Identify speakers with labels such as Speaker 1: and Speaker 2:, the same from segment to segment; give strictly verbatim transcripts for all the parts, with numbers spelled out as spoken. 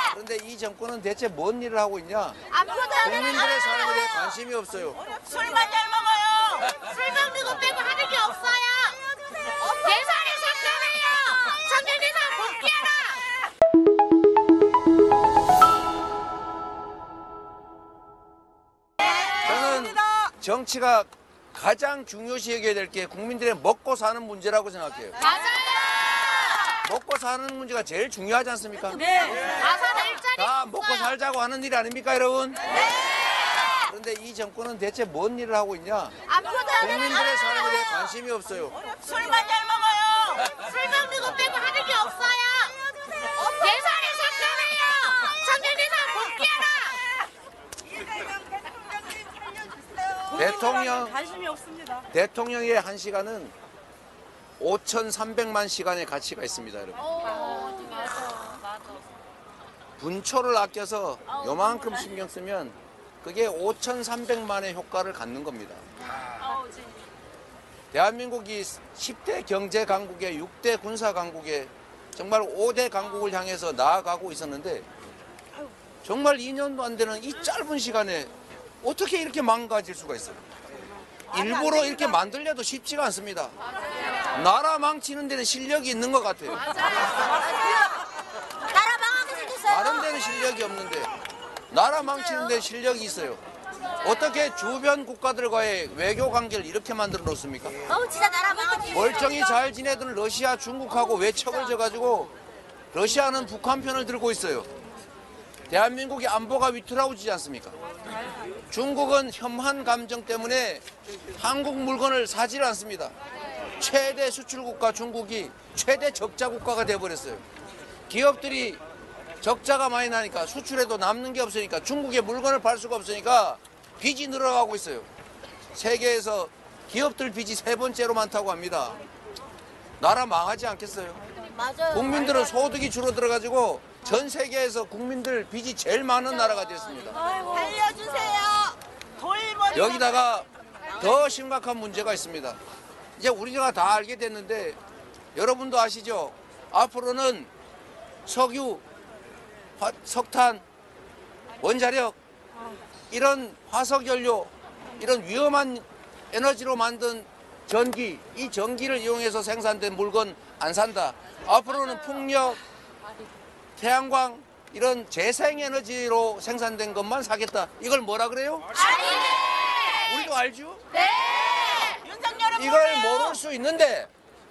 Speaker 1: 그런데 이 정권은 대체 뭔 일을 하고 있냐?
Speaker 2: 아무것도
Speaker 1: 국민들의 삶에 대해 관심이 없어요.
Speaker 2: 술만 잘 먹어요. 술 먹는 거 빼고 하는 게 없어요. 예산을 삭감해요. 청년 예산 복귀하라.
Speaker 1: 저는 정치가 가장 중요시 여겨야 될 게 국민들의 먹고 사는 문제라고 생각해요.
Speaker 2: 맞아요.
Speaker 1: 먹고 사는 문제가 제일 중요하지 않습니까?
Speaker 2: 네. 가사는 일자리
Speaker 1: 다 먹고 살자고 하는 일이 아닙니까, 여러분?
Speaker 2: 네.
Speaker 1: 그런데 이 정권은 대체 뭔 일을 하고 있냐?
Speaker 2: 아무것도
Speaker 1: 국민들의 삶에 대해 관심이 없어요.
Speaker 2: 술만 잘 먹어요. 술 먹는 거 빼고 하는 게 없어요. 예산을 삭감해요. 청년 예산 복귀하라.
Speaker 1: 대통령,
Speaker 3: 관심이 없습니다.
Speaker 1: 대통령의 한 시간은 오천삼백만 시간의 가치가 있습니다, 여러분.
Speaker 2: 오, 맞아, 맞아.
Speaker 1: 분초를 아껴서 요만큼 신경 쓰면 그게 오천삼백만의 효과를 갖는 겁니다. 대한민국이 십 대 경제 강국에 육 대 군사 강국에 정말 오 대 강국을 향해서 나아가고 있었는데 정말 이 년도 안 되는 이 짧은 시간에 어떻게 이렇게 망가질 수가 있어요? 일부러 이렇게 만들려도 쉽지가 않습니다. 나라 망치는 데는 실력이 있는 것 같아요.
Speaker 2: 나라 망하게 생겼어요.
Speaker 1: 다른 데는 실력이 없는데 나라 망치는 데 실력이 있어요. 어떻게 주변 국가들과의 외교 관계를 이렇게 만들어 놓습니까?
Speaker 2: 어우, 진짜 나라 망하게.
Speaker 1: 멀쩡히 잘 지내던 러시아, 중국하고 외척을 져가지고 러시아는 북한 편을 들고 있어요. 대한민국의 안보가 위태로워지지 않습니까? 중국은 혐한 감정 때문에 한국 물건을 사질 않습니다. 최대 수출국가 중국이 최대 적자 국가가 돼버렸어요. 기업들이 적자가 많이 나니까 수출해도 남는 게 없으니까 중국에 물건을 팔 수가 없으니까 빚이 늘어가고 있어요. 세계에서 기업들 빚이 세 번째로 많다고 합니다. 나라 망하지 않겠어요?
Speaker 2: 맞아요.
Speaker 1: 국민들은 소득이 줄어들어가지고 전 세계에서 국민들 빚이 제일 많은 나라가 됐습니다.
Speaker 2: 알려주세요. 돌머리.
Speaker 1: 여기다가 더 심각한 문제가 있습니다. 이제 우리가 다 알게 됐는데 여러분도 아시죠? 앞으로는 석유, 화, 석탄, 원자력 이런 화석연료 이런 위험한 에너지로 만든 전기, 이 전기를 이용해서 생산된 물건 안 산다. 앞으로는 풍력, 태양광 이런 재생에너지로 생산된 것만 사겠다. 이걸 뭐라 그래요?
Speaker 2: 아니.
Speaker 1: 우리도 알죠?
Speaker 2: 네. 윤석열은
Speaker 1: 이걸 모를 수 있는데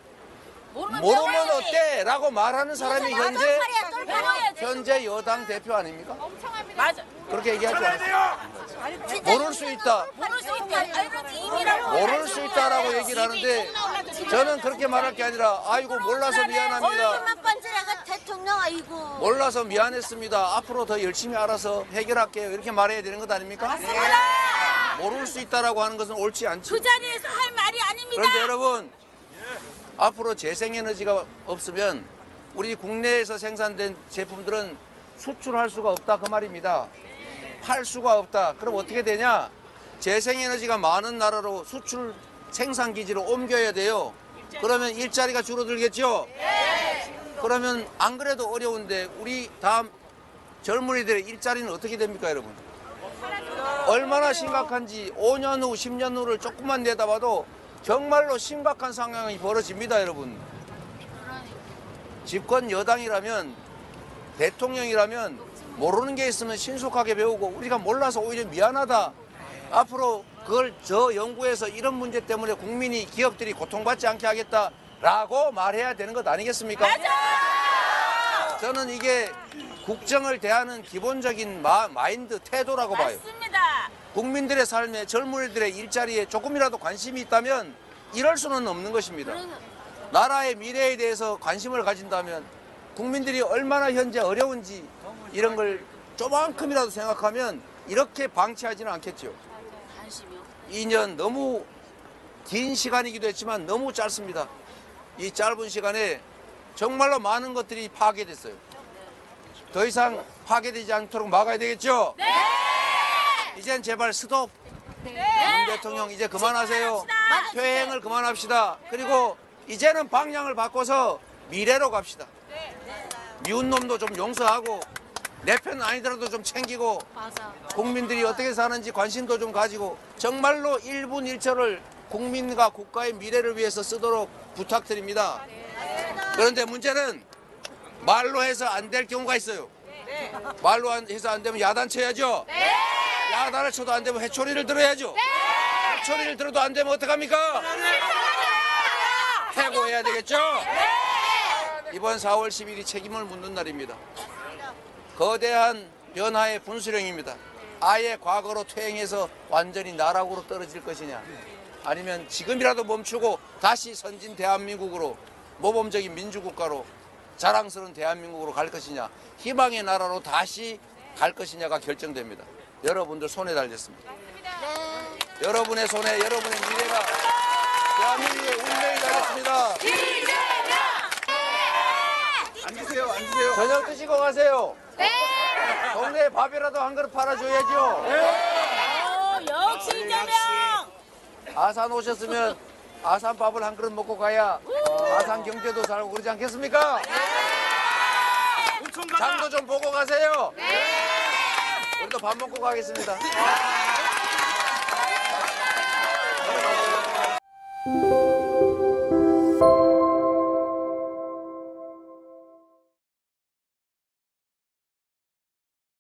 Speaker 1: 모르면 어때? 라고 말하는 사람이 현재 현재 여당 대표 아닙니까?
Speaker 3: 맞아.
Speaker 1: 그렇게 얘기하지 않습니까? 모를 수 있다.
Speaker 2: 모를 수 있다. 이미라고.
Speaker 1: 모를 수 있다라고 얘기를 하는데 저는 그렇게 말할 게 아니라 아이고 몰라서 미안합니다.
Speaker 2: 얼굴만 번지라가 대통령 아이고.
Speaker 1: 몰라서 미안했습니다. 앞으로 더 열심히 알아서 해결할게요. 이렇게 말해야 되는 것 아닙니까? 모를 수 있다라고 하는 것은 옳지 않죠.
Speaker 3: 그 자리에서 할 말이 아닙니다.
Speaker 1: 그런데 여러분 앞으로 재생에너지가 없으면 우리 국내에서 생산된 제품들은 수출할 수가 없다 그 말입니다. 팔 수가 없다. 그럼 어떻게 되냐? 재생에너지가 많은 나라로 수출 생산기지로 옮겨야 돼요. 그러면 일자리가 줄어들겠죠? 그러면 안 그래도 어려운데 우리 다음 젊은이들의 일자리는 어떻게 됩니까, 여러분? 얼마나 심각한지 오 년 후, 십 년 후를 조금만 내다봐도 정말로 심각한 상황이 벌어집니다, 여러분. 집권 여당이라면, 대통령이라면 모르는 게 있으면 신속하게 배우고 우리가 몰라서 오히려 미안하다. 앞으로 그걸 저 연구해서 이런 문제 때문에 국민이, 기업들이 고통받지 않게 하겠다라고 말해야 되는 것 아니겠습니까?
Speaker 3: 맞아.
Speaker 1: 저는 이게 국정을 대하는 기본적인 마, 마인드, 태도라고 봐요.
Speaker 3: 맞습니다.
Speaker 1: 국민들의 삶에, 젊은이들의 일자리에 조금이라도 관심이 있다면 이럴 수는 없는 것입니다. 나라의 미래에 대해서 관심을 가진다면 국민들이 얼마나 현재 어려운지 이런 걸 조만큼이라도 생각하면 이렇게 방치하지는 않겠죠. 이 년 너무 긴 시간이기도 했지만 너무 짧습니다. 이 짧은 시간에 정말로 많은 것들이 파괴됐어요. 더 이상 파괴되지 않도록 막아야 되겠죠?
Speaker 3: 네.
Speaker 1: 이젠 제발 스톱.
Speaker 3: 네.
Speaker 1: 윤 대통령 이제 그만하세요. 퇴행을 그만합시다. 그리고 이제는 방향을 바꿔서 미래로 갑시다. 미운 놈도 좀 용서하고 내 편 아니더라도 좀 챙기고
Speaker 2: 맞아.
Speaker 1: 국민들이 어떻게 사는지 관심도 좀 가지고 정말로 일 분 일 초를 국민과 국가의 미래를 위해서 쓰도록 부탁드립니다. 그런데 문제는 말로 해서 안 될 경우가 있어요. 말로 안- 해서 안 되면 야단 쳐야죠. 야단을 쳐도 안 되면 회초리를 들어야죠. 회초리를 들어도 안 되면 어떡합니까? 해고해야 되겠죠? 이번 사월 십일이 책임을 묻는 날입니다. 거대한 변화의 분수령입니다. 아예 과거로 퇴행해서 완전히 나락으로 떨어질 것이냐, 아니면 지금이라도 멈추고 다시 선진 대한민국으로, 모범적인 민주국가로, 자랑스러운 대한민국으로 갈 것이냐, 희망의 나라로 다시 갈 것이냐가 결정됩니다. 여러분들 손에 달렸습니다. 여러분의 손에 여러분의 미래가, 대한민국의 운명이 달렸습니다.
Speaker 4: 앉으세요, 앉으세요.
Speaker 1: 저녁 드시고 가세요.
Speaker 2: 네.
Speaker 1: 동네에 밥이라도 한 그릇 팔아줘야죠.
Speaker 3: 어, 역시 이재명.
Speaker 1: 아산 오셨으면 아산 밥을 한 그릇 먹고 가야 아산 경제도 살고 그러지 않겠습니까? 장도 좀 보고 가세요. 우리도 밥 먹고 가겠습니다.